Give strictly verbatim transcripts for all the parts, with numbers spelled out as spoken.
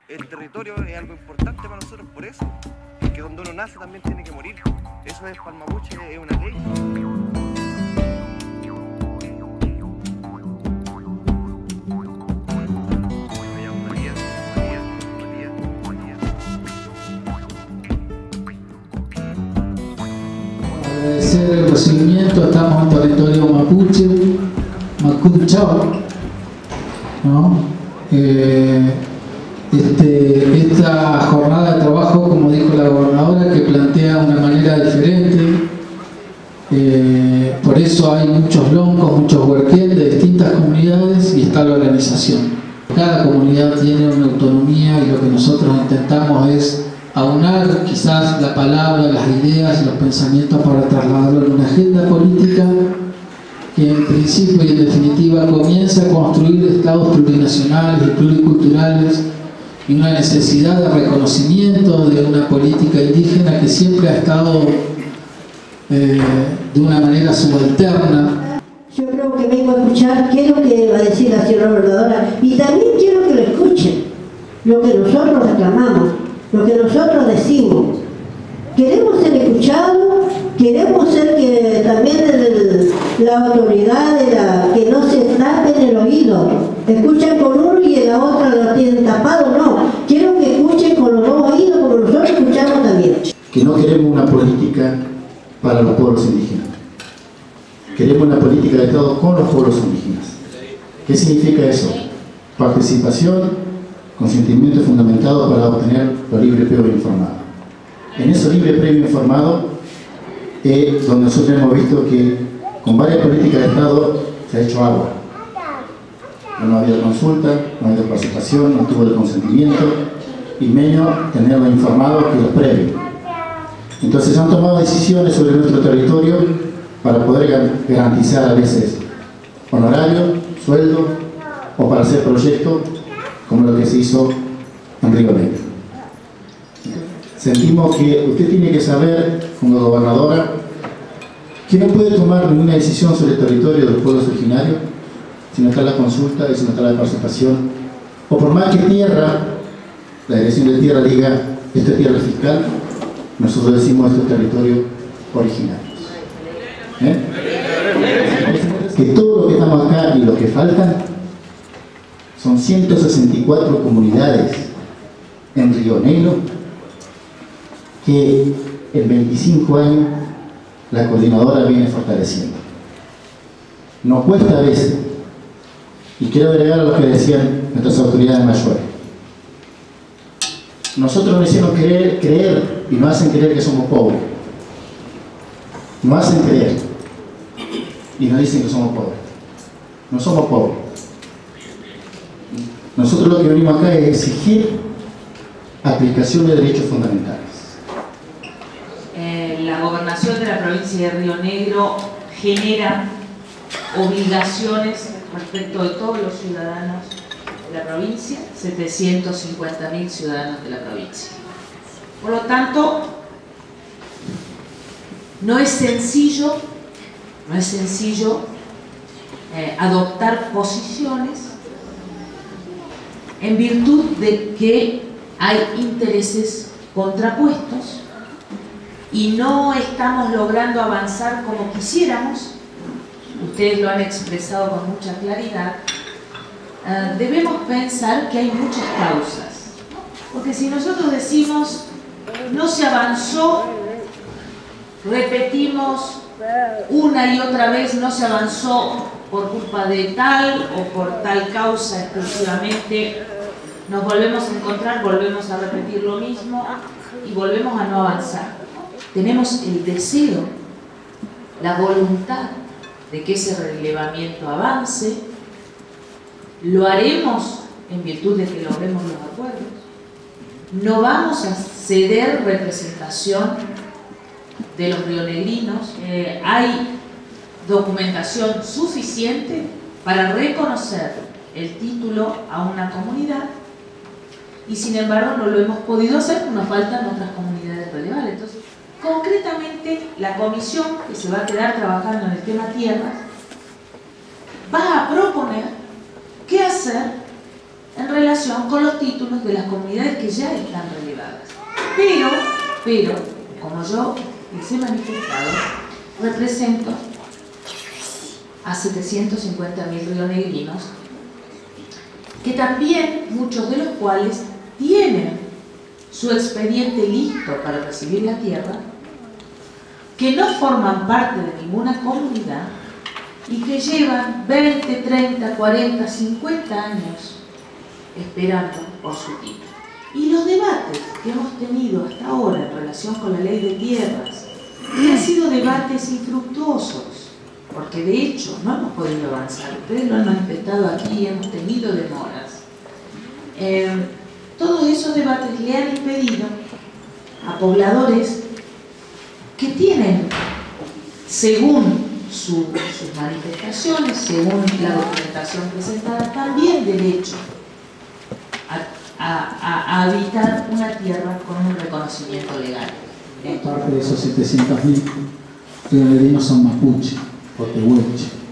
el territorio es algo importante para nosotros por eso, porque donde uno nace también tiene que morir. Eso es, para el mapuche, es una ley. Agradecer el recibimiento. Estamos en territorio mapuche, Macunchao, ¿no? Eh, este, esta jornada de trabajo, como dijo la gobernadora, que plantea una manera diferente. Eh, por eso hay muchos loncos, muchos huerquel de distintas comunidades y está la organización. Cada comunidad tiene una autonomía y lo que nosotros intentamos es aunar quizás la palabra, las ideas y los pensamientos para trasladarlo en una agenda política que en principio y en definitiva comienza a construir estados plurinacionales y pluriculturales y una necesidad de reconocimiento de una política indígena que siempre ha estado eh, de una manera subalterna. Yo creo que vengo a escuchar qué es lo que va a decir la señora gobernadora y también quiero que lo escuchen, lo que nosotros reclamamos, lo que nosotros decimos. Queremos ser escuchados, queremos ser que también el, la autoridad de la, que no se tapen el oído. Escuchan con uno y en la otra lo tienen tapado, no. Quiero que escuchen con los dos oídos como nosotros escuchamos también. Que no queremos una política para los pueblos indígenas. Queremos una política de Estado con los pueblos indígenas. ¿Qué significa eso? Participación, consentimiento fundamentado para obtener lo libre, previo e informado. En eso libre, previo e informado es donde nosotros hemos visto que con varias políticas de Estado se ha hecho agua. No ha habido consulta, no ha habido participación, no tuvo el consentimiento y menos tenerlo informado que los previos. Entonces han tomado decisiones sobre nuestro territorio para poder garantizar a veces honorario, sueldo o para hacer proyectos como lo que se hizo en Río Negro. Sentimos que usted tiene que saber, como gobernadora, que no puede tomar ninguna decisión sobre el territorio de los pueblos originarios si no está la consulta y si no está la participación. O por más que tierra, la dirección de tierra diga, esto es tierra fiscal, nosotros decimos esto es territorio originario. ¿Eh? Que todo lo que estamos acá y lo que faltan son ciento sesenta y cuatro comunidades en Río Negro que en veinticinco años la coordinadora viene fortaleciendo. Nos cuesta a veces, y quiero agregar a lo que decían nuestras autoridades mayores. Nosotros nos hicieron creer, creer y nos hacen creer que somos pobres. Nos hacen creer y nos dicen que somos pobres. No somos pobres. Nosotros lo que venimos acá es exigir aplicación de derechos fundamentales. Eh, la gobernación de la provincia de Río Negro genera obligaciones respecto de todos los ciudadanos de la provincia, setecientos cincuenta mil ciudadanos de la provincia. Por lo tanto, no es sencillo, no es sencillo eh, adoptar posiciones en virtud de que hay intereses contrapuestos y no estamos logrando avanzar como quisiéramos. Ustedes lo han expresado con mucha claridad. Uh, debemos pensar que hay muchas causas, porque si nosotros decimos no se avanzó, repetimos una y otra vez no se avanzó por culpa de tal o por tal causa exclusivamente, nos volvemos a encontrar, volvemos a repetir lo mismo y volvemos a no avanzar. Tenemos el deseo, la voluntad de que ese relevamiento avance, lo haremos en virtud de que logremos los acuerdos. No vamos a ceder representación de los rionegrinos. Eh, hay documentación suficiente para reconocer el título a una comunidad y sin embargo no lo hemos podido hacer, nos faltan otras comunidades relevantes. Entonces, concretamente, la comisión que se va a quedar trabajando en el tema tierras va a proponer qué hacer en relación con los títulos de las comunidades que ya están relevadas. Pero, pero, como yo les he manifestado, represento a setecientos cincuenta mil rionegrinos, que también, muchos de los cuales tienen su expediente listo para recibir la tierra, que no forman parte de ninguna comunidad y que llevan veinte, treinta, cuarenta, cincuenta años esperando por su título. Y los debates que hemos tenido hasta ahora en relación con la ley de tierras han sido debates infructuosos, porque de hecho no hemos podido avanzar. Ustedes lo han manifestado aquí, hemos tenido demoras. Eh, todos esos debates le han impedido a pobladores que tienen, según su, sus manifestaciones, según la documentación presentada, también derecho a, a, a, a habitar una tierra con un reconocimiento legal. Parte de esos setecientos mil rionegrinos son mapuche o tehuelche.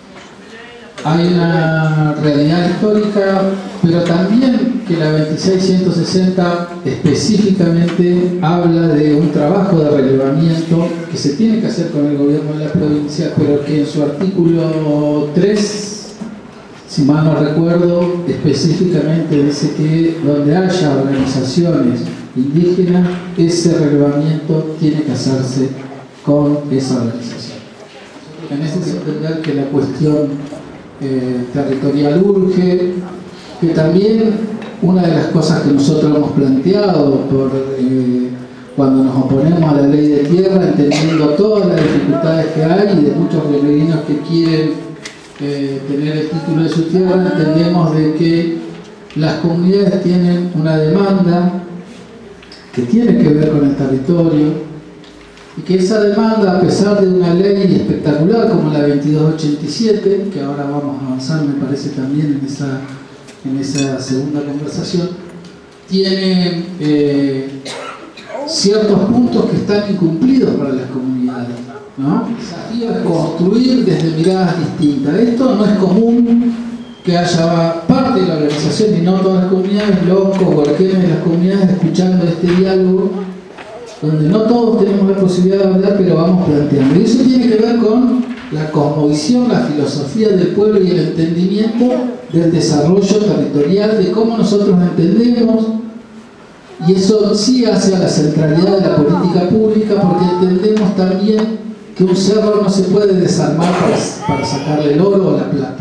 Hay una realidad histórica, pero también que la veintiséis ciento sesenta específicamente habla de un trabajo de relevamiento que se tiene que hacer con el gobierno de la provincia, pero que en su artículo tres, si mal no recuerdo, específicamente dice que donde haya organizaciones indígenas, ese relevamiento tiene que hacerse con esa organización. En ese sentido, entender que la cuestión eh, territorial urge, que también una de las cosas que nosotros hemos planteado por, eh, cuando nos oponemos a la ley de tierra, entendiendo todas las dificultades que hay y de muchos rionegrinos que quieren eh, tener el título de su tierra, entendemos de que las comunidades tienen una demanda que tiene que ver con el territorio, y que esa demanda, a pesar de una ley espectacular como la veintidós ochenta y siete, que ahora vamos a avanzar, me parece, también en esa, en esa segunda conversación, tiene eh, ciertos puntos que están incumplidos para las comunidades, ¿no? El desafío es construir desde miradas distintas. Esto no es común que haya parte de la organización y no todas las comunidades, locos, cualquiera de las comunidades escuchando este diálogo, donde no todos tenemos la posibilidad de hablar, pero vamos planteando. Y eso tiene que ver con la cosmovisión, la filosofía del pueblo y el entendimiento del desarrollo territorial, de cómo nosotros entendemos, y eso sí hace a la centralidad de la política pública, porque entendemos también que un cerro no se puede desarmar para, para sacarle el oro o la plata.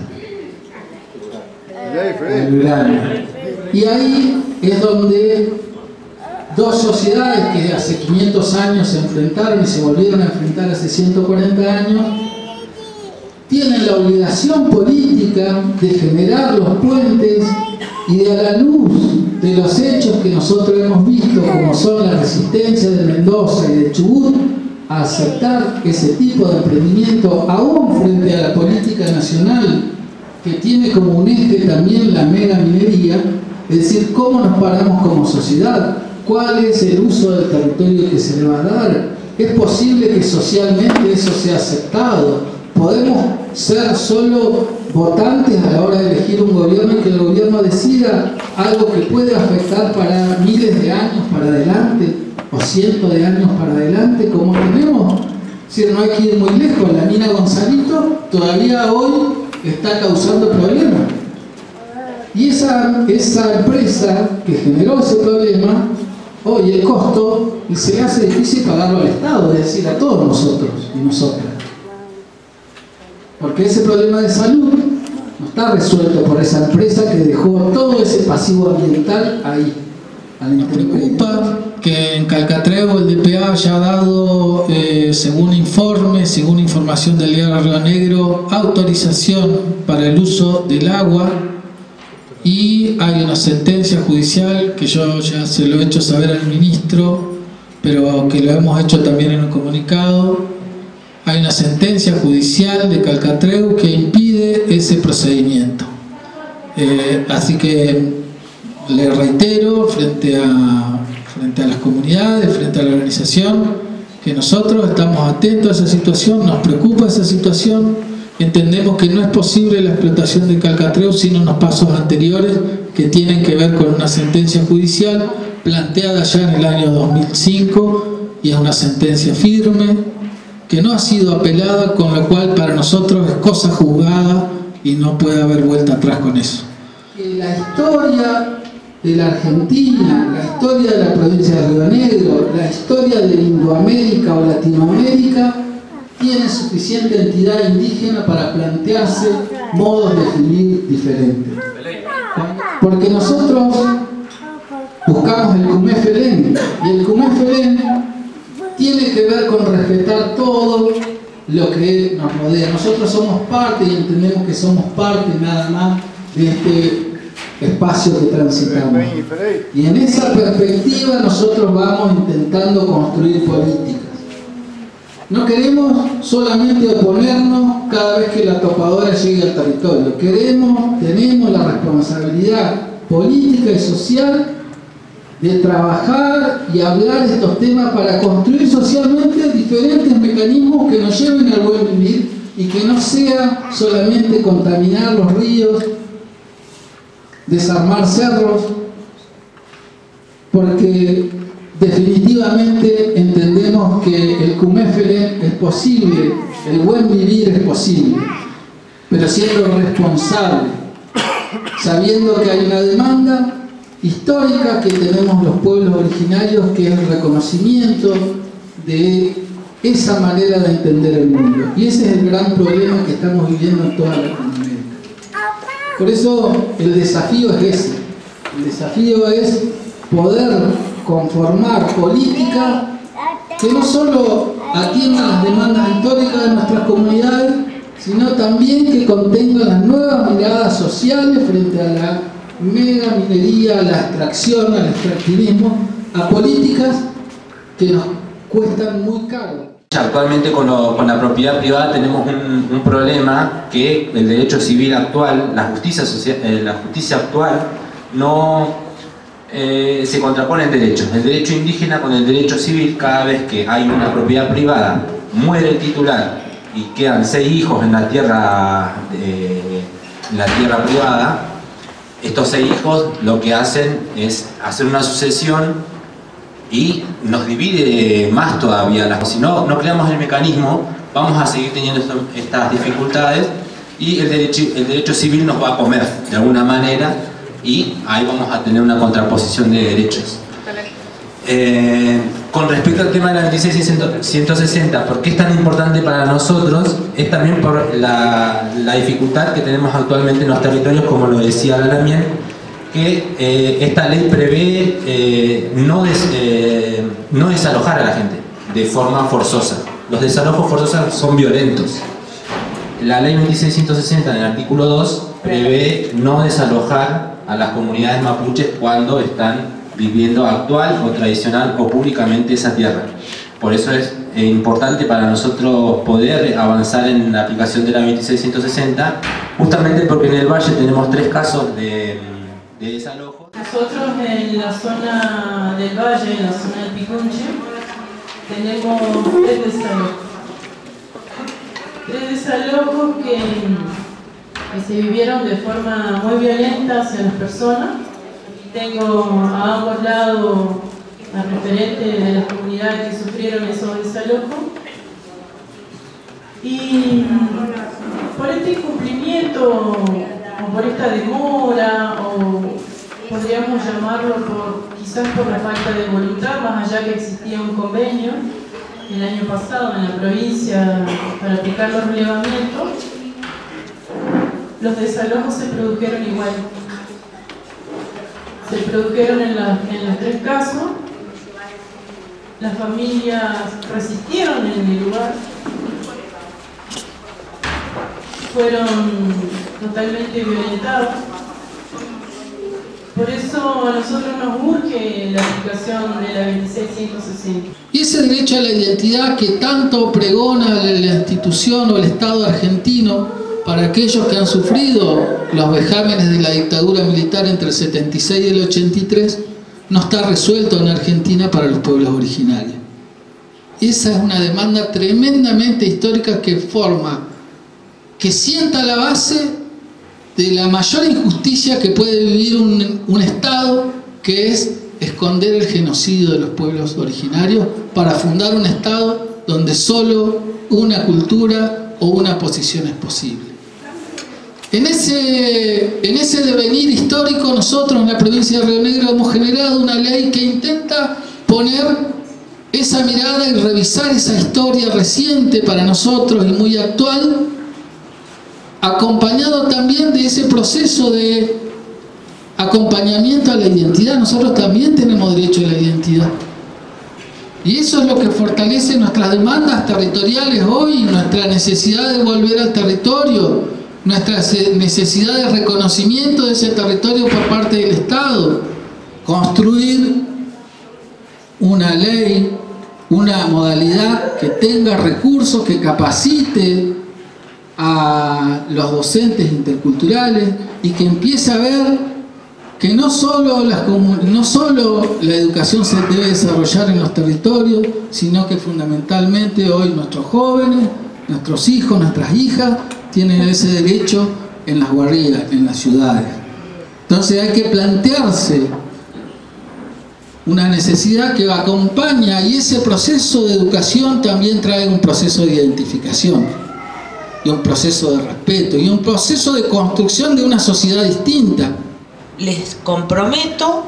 El uranio. Y ahí es donde dos sociedades que hace quinientos años se enfrentaron y se volvieron a enfrentar hace ciento cuarenta años, tienen la obligación política de generar los puentes y de, a la luz de los hechos que nosotros hemos visto, como son la resistencia de Mendoza y de Chubut, a aceptar ese tipo de emprendimiento aún frente a la política nacional, que tiene como un eje también la mega minería, es decir, cómo nos paramos como sociedad, cuál es el uso del territorio que se le va a dar. ¿Es posible que socialmente eso sea aceptado? ¿Podemos ser solo votantes a la hora de elegir un gobierno y que el gobierno decida algo que puede afectar para miles de años para adelante o cientos de años para adelante, como tenemos? Si no hay que ir muy lejos, la mina Gonzalito todavía hoy está causando problemas. Y esa, esa empresa que generó ese problema, hoy el costo se le hace difícil pagarlo al Estado, es decir, a todos nosotros y nosotras. Porque ese problema de salud no está resuelto por esa empresa que dejó todo ese pasivo ambiental ahí. Me preocupa que en Calcatreu el D P A haya dado, eh, según informes, según información del diario Río Negro, autorización para el uso del agua, y hay una sentencia judicial que yo ya se lo he hecho saber al ministro, pero que lo hemos hecho también en un comunicado. Hay una sentencia judicial de Calcatreu que impide ese procedimiento. Eh, así que le reitero frente a, frente a las comunidades, frente a la organización, que nosotros estamos atentos a esa situación, nos preocupa esa situación, entendemos que no es posible la explotación de Calcatreu sin unos pasos anteriores que tienen que ver con una sentencia judicial planteada ya en el año dos mil cinco, y es una sentencia firme que no ha sido apelada, con lo cual para nosotros es cosa juzgada y no puede haber vuelta atrás con eso. La historia de la Argentina, la historia de la provincia de Río Negro, la historia de Indoamérica o Latinoamérica tiene suficiente entidad indígena para plantearse modos de vivir diferentes. Porque nosotros buscamos el Cumefelén, y el Cumefelén tiene que ver con respetar todo lo que nos rodea. Nosotros somos parte y entendemos que somos parte nada más de este espacio que transitamos. Y en esa perspectiva nosotros vamos intentando construir políticas. No queremos solamente oponernos cada vez que la topadora llegue al territorio. Queremos, tenemos la responsabilidad política y social de trabajar y hablar de estos temas para construir socialmente diferentes mecanismos que nos lleven al buen vivir y que no sea solamente contaminar los ríos, desarmar cerros, porque definitivamente entendemos que el Cumefelén es posible, el buen vivir es posible, pero siendo responsable, sabiendo que hay una demanda histórica que tenemos los pueblos originarios, que es el reconocimiento de esa manera de entender el mundo. Y ese es el gran problema que estamos viviendo en toda Latinoamérica. Por eso el desafío es ese. El desafío es poder conformar políticas que no solo atiendan las demandas históricas de nuestras comunidades, sino también que contengan las nuevas miradas sociales frente a la mega minería, a la extracción, al extractivismo, a políticas que nos cuestan muy caro. Actualmente con, lo, con la propiedad privada tenemos un, un problema, que el derecho civil actual, la justicia, social, eh, la justicia actual no eh, se contrapone en derechos. El derecho indígena con el derecho civil, cada vez que hay una propiedad privada, muere el titular y quedan seis hijos en la tierra, eh, en la tierra privada. Estos seis hijos lo que hacen es hacer una sucesión y nos divide más todavía. Si no, no creamos el mecanismo, vamos a seguir teniendo esto, estas dificultades, y el derecho, el derecho civil nos va a comer de alguna manera, y ahí vamos a tener una contraposición de derechos. Eh, con respecto al tema de la veintiséis ciento sesenta, ¿por qué es tan importante para nosotros? Es también por la, la dificultad que tenemos actualmente en los territorios, como lo decía Lamien, que eh, esta ley prevé eh, no, des, eh, no desalojar a la gente de forma forzosa. Los desalojos forzosos son violentos. La ley veintiséis ciento sesenta, en el artículo dos, prevé no desalojar a las comunidades mapuches cuando están viviendo actual o tradicional o públicamente esa tierra. Por eso es eh, importante para nosotros poder avanzar en la aplicación de la veintiséis ciento sesenta, justamente porque en el Valle tenemos tres casos de, de desalojo. Nosotros en la zona del Valle, en la zona del Picunche, tenemos tres desalojos. Tres desalojos que, que se vivieron de forma muy violenta hacia las personas. Tengo a ambos lados a referentes de las comunidades que sufrieron esos desalojos, y por este incumplimiento o por esta demora, o podríamos llamarlo por, quizás por la falta de voluntad, más allá que existía un convenio el año pasado en la provincia para aplicar los relevamientos, los desalojos se produjeron igual. Se produjeron en, la, en los tres casos, las familias resistieron en el lugar, fueron totalmente violentadas. Por eso a nosotros nos urge la aplicación de la veintiséis ciento sesenta. Y ese derecho a la identidad que tanto pregona la institución o el Estado argentino para aquellos que han sufrido los vejámenes de la dictadura militar entre el setenta y seis y el ochenta y tres, no está resuelto en Argentina para los pueblos originarios. Esa es una demanda tremendamente histórica que forma, que sienta la base de la mayor injusticia que puede vivir un, un Estado, que es esconder el genocidio de los pueblos originarios para fundar un Estado donde solo una cultura o una posición es posible. En ese, en ese devenir histórico, nosotros en la provincia de Río Negro hemos generado una ley que intenta poner esa mirada y revisar esa historia reciente para nosotros y muy actual, acompañado también de ese proceso de acompañamiento a la identidad. Nosotros también tenemos derecho a la identidad. Y eso es lo que fortalece nuestras demandas territoriales hoy, nuestra necesidad de volver al territorio, nuestra necesidad de reconocimiento de ese territorio por parte del Estado, construir una ley, una modalidad que tenga recursos, que capacite a los docentes interculturales y que empiece a ver que no solo, las, no solo la educación se debe desarrollar en los territorios, sino que fundamentalmente hoy nuestros jóvenes, nuestros hijos, nuestras hijas tienen ese derecho en las guardias, en las ciudades. Entonces hay que plantearse una necesidad que acompaña, y ese proceso de educación también trae un proceso de identificación y un proceso de respeto y un proceso de construcción de una sociedad distinta. Les comprometo,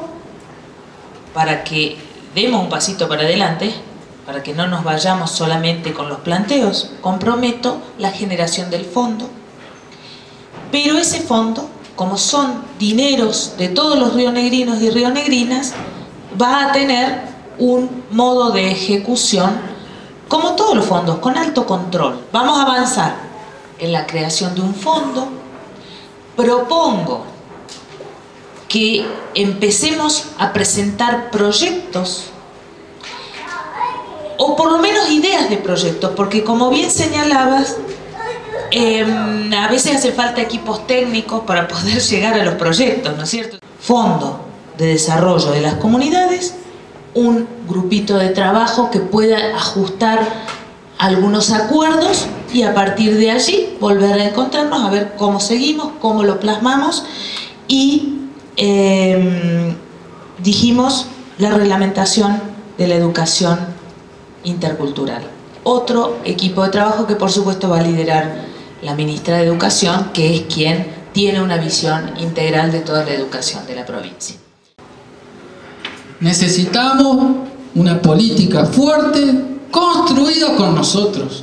para que demos un pasito para adelante, para que no nos vayamos solamente con los planteos, comprometo la generación del fondo. Pero ese fondo, como son dineros de todos los rionegrinos y rionegrinas, va a tener un modo de ejecución, como todos los fondos, con alto control. Vamos a avanzar en la creación de un fondo. Propongo que empecemos a presentar proyectos, o por lo menos ideas de proyectos, porque como bien señalabas, eh, a veces hace falta equipos técnicos para poder llegar a los proyectos, ¿no es cierto? Fondo de desarrollo de las comunidades, un grupito de trabajo que pueda ajustar algunos acuerdos y a partir de allí volver a encontrarnos a ver cómo seguimos, cómo lo plasmamos y eh, dijimos la reglamentación de la educación intercultural. Otro equipo de trabajo que por supuesto va a liderar la ministra de Educación, que es quien tiene una visión integral de toda la educación de la provincia. Necesitamos una política fuerte, construida con nosotros.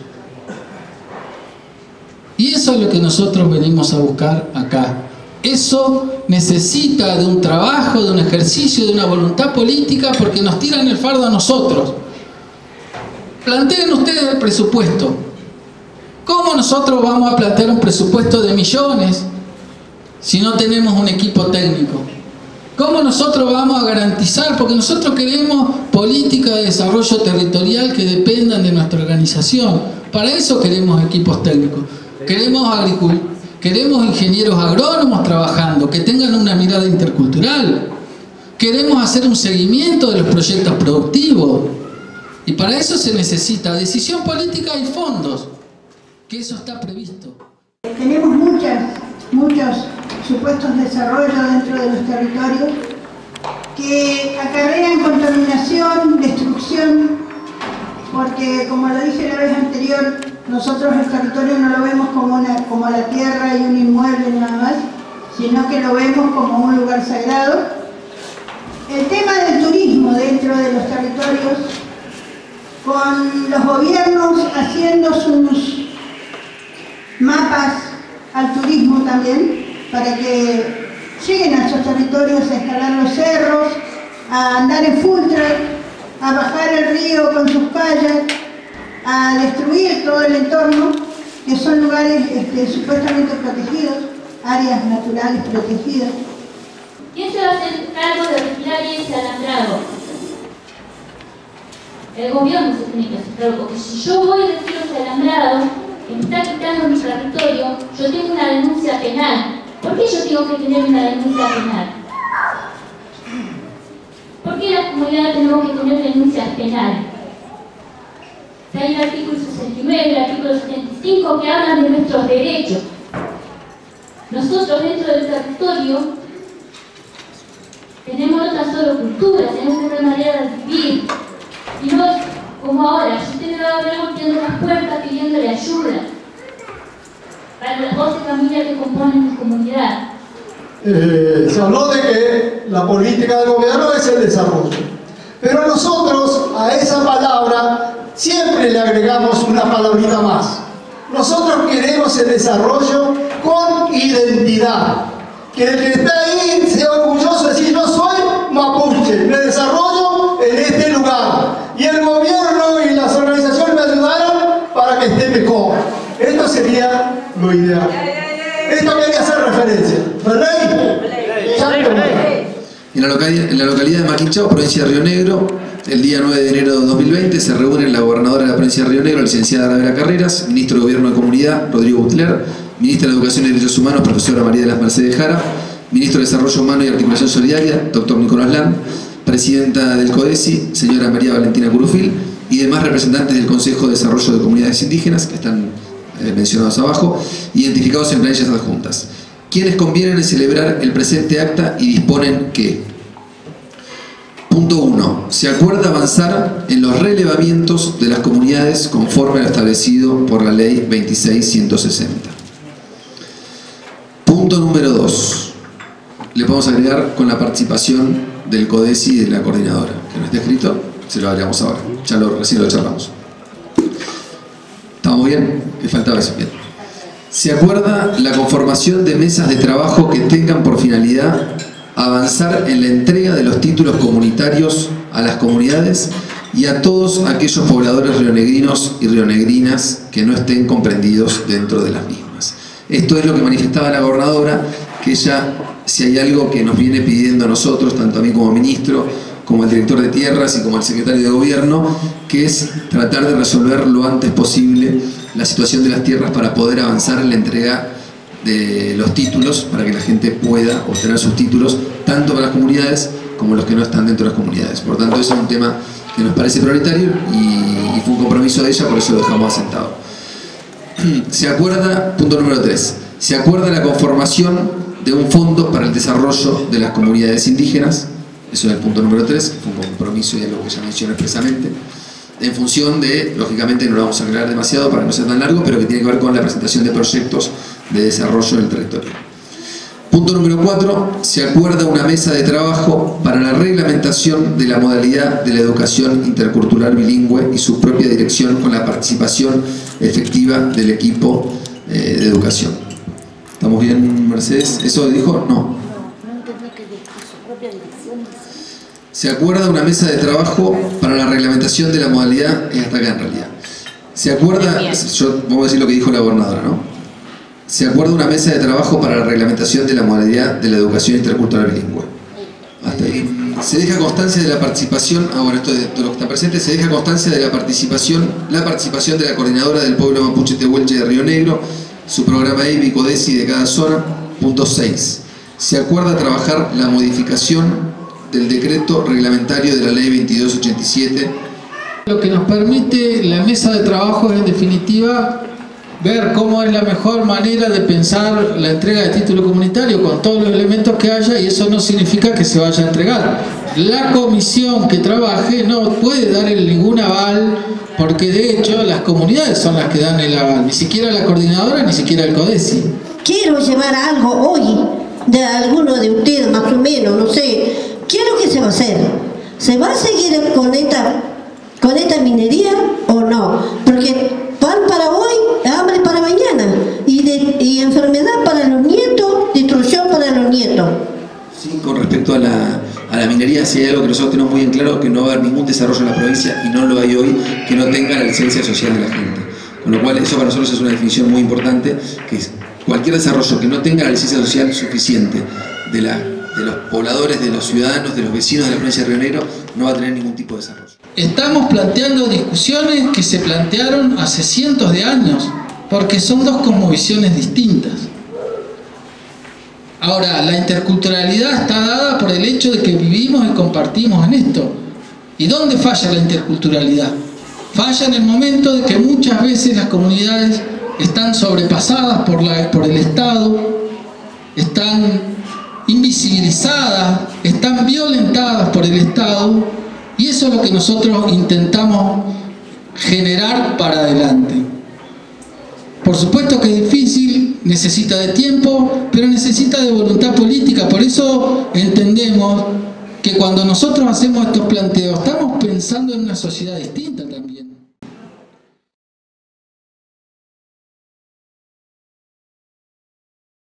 Y eso es lo que nosotros venimos a buscar acá. Eso necesita de un trabajo, de un ejercicio, de una voluntad política, porque nos tiran el fardo a nosotros. Planteen ustedes el presupuesto. ¿Cómo nosotros vamos a plantear un presupuesto de millones si no tenemos un equipo técnico? ¿Cómo nosotros vamos a garantizar? Porque nosotros queremos política de desarrollo territorial que dependan de nuestra organización. Para eso queremos equipos técnicos. Queremos agricultores, queremos ingenieros agrónomos trabajando, que tengan una mirada intercultural. Queremos hacer un seguimiento de los proyectos productivos. Y para eso se necesita decisión política y fondos, que eso está previsto. Tenemos muchas, muchos supuestos desarrollos dentro de los territorios que acarrean contaminación, destrucción, porque como lo dije la vez anterior, nosotros el territorio no lo vemos como, una, como la tierra y un inmueble nada más, sino que lo vemos como un lugar sagrado. El tema del turismo dentro de los territorios, con los gobiernos haciendo sus mapas al turismo también, para que lleguen a esos territorios a escalar los cerros, a andar en full track, a bajar el río con sus calles, a destruir todo el entorno, que son lugares este, supuestamente protegidos, áreas naturales protegidas. ¿Quién se va a hacer cargo de retirar ese alambrado? El gobierno se tiene que hacer cargo, porque si yo voy y retiro ese alambrado, que me está quitando mi territorio, yo tengo una denuncia penal. ¿Por qué yo tengo que tener una denuncia penal? ¿Por qué las comunidades tenemos que tener denuncias penales? Hay el artículo sesenta y nueve, el artículo setenta y cinco que hablan de nuestros derechos. Nosotros dentro del territorio tenemos otra solo cultura, tenemos otra manera de vivir. Y no es como ahora, si usted me va a ver golpeando las puertas pidiéndole ayuda para las doce familias que componen mi comunidad. Eh, se habló de que la política del gobierno es el desarrollo. Pero nosotros a esa palabra siempre le agregamos una palabrita más. Nosotros queremos el desarrollo con identidad. Que el que está ahí sea orgulloso de decir: yo soy mapuche, me desarrollo en este lugar. Y el gobierno y las organizaciones me ayudaron para que esté mejor. Esto sería lo ideal. Esto quería hacer referencia. En la, localidad, en la localidad de Maquinchao, provincia de Río Negro, el día nueve de enero de dos mil veinte se reúnen la gobernadora de la provincia de Río Negro, la licenciada Arabela Carreras, ministro de Gobierno de Comunidad, Rodrigo Butler, ministra de Educación y Derechos Humanos, profesora María de las Mercedes Jara, ministro de Desarrollo Humano y Articulación Solidaria, doctor Nicolás Lam, presidenta del CODESI, señora María Valentina Curufil, y demás representantes del Consejo de Desarrollo de Comunidades Indígenas, que están eh, mencionados abajo, identificados en planillas adjuntas, quienes convienen en celebrar el presente acta y disponen que: punto uno. Se acuerda avanzar en los relevamientos de las comunidades conforme a lo establecido por la ley veintiséis mil ciento sesenta. Punto número dos. Le podemos agregar con la participación del CODESI y de la coordinadora. Que no esté escrito, se lo agregamos ahora. Ya lo, recién lo charlamos. ¿Estamos bien? ¿Qué faltaba eso? Bien. Se acuerda la conformación de mesas de trabajo que tengan por finalidad avanzar en la entrega de los títulos comunitarios a las comunidades y a todos aquellos pobladores rionegrinos y rionegrinas que no estén comprendidos dentro de las mismas. Esto es lo que manifestaba la gobernadora, que ella, si hay algo que nos viene pidiendo a nosotros, tanto a mí como ministro, como al director de tierras y como al secretario de gobierno, que es tratar de resolver lo antes posible la situación de las tierras para poder avanzar en la entrega de los títulos, para que la gente pueda obtener sus títulos, tanto para las comunidades como los que no están dentro de las comunidades. Por tanto, ese es un tema que nos parece prioritario y, y fue un compromiso de ella, por eso lo dejamos asentado. Se acuerda, punto número tres, se acuerda la conformación de un fondo para el desarrollo de las comunidades indígenas. Eso es el punto número tres, fue un compromiso y algo que ya mencioné expresamente, en función de, lógicamente no lo vamos a aclarar demasiado para no ser tan largo, pero que tiene que ver con la presentación de proyectos de desarrollo del territorio. Punto número cuatro, se acuerda una mesa de trabajo para la reglamentación de la modalidad de la educación intercultural bilingüe y su propia dirección con la participación efectiva del equipo eh, de educación. ¿Estamos bien, Mercedes? ¿Eso dijo? No. Se acuerda una mesa de trabajo para la reglamentación de la modalidad, y hasta acá en realidad. Se acuerda, yo vamos a decir lo que dijo la gobernadora, ¿no? Se acuerda una mesa de trabajo para la reglamentación de la modalidad de la educación intercultural bilingüe. Hasta ahí. Se deja constancia de la participación, ah bueno, esto de todo lo que está presente, se deja constancia de la participación, la participación de la coordinadora del pueblo mapuche tehuelche de Río Negro, su programa E I B I CODESI de cada zona. Punto seis. Se acuerda trabajar la modificación del decreto reglamentario de la ley veintidós ochenta y siete. Lo que nos permite la mesa de trabajo es, en definitiva, ver cómo es la mejor manera de pensar la entrega de título comunitario con todos los elementos que haya, y eso no significa que se vaya a entregar. La comisión que trabaje no puede dar ningún aval, porque de hecho las comunidades son las que dan el aval, ni siquiera la coordinadora, ni siquiera el CODESI. Quiero llevar algo hoy de alguno de ustedes, más o menos, no sé. ¿Qué es lo que se va a hacer? ¿Se va a seguir con esta, con esta minería o no? Porque pan para hoy, hambre para mañana, y, de, y enfermedad para los nietos, destrucción para los nietos. Sí, con respecto a la, a la minería, sí hay algo que nosotros tenemos muy en claro, que no va a haber ningún desarrollo en la provincia, y no lo hay hoy, que no tenga la licencia social de la gente. Con lo cual, eso para nosotros es una definición muy importante, que es cualquier desarrollo que no tenga la licencia social suficiente de la de los pobladores, de los ciudadanos, de los vecinos de la provincia de Río Negro, no va a tener ningún tipo de desarrollo. Estamos planteando discusiones que se plantearon hace cientos de años, porque son dos cosmovisiones distintas. Ahora, la interculturalidad está dada por el hecho de que vivimos y compartimos en esto. ¿Y dónde falla la interculturalidad? Falla en el momento de que muchas veces las comunidades están sobrepasadas por, la, por el Estado, Estado, y eso es lo que nosotros intentamos generar para adelante. Por supuesto que es difícil, necesita de tiempo, pero necesita de voluntad política. Por eso entendemos que cuando nosotros hacemos estos planteos, estamos pensando en una sociedad distinta.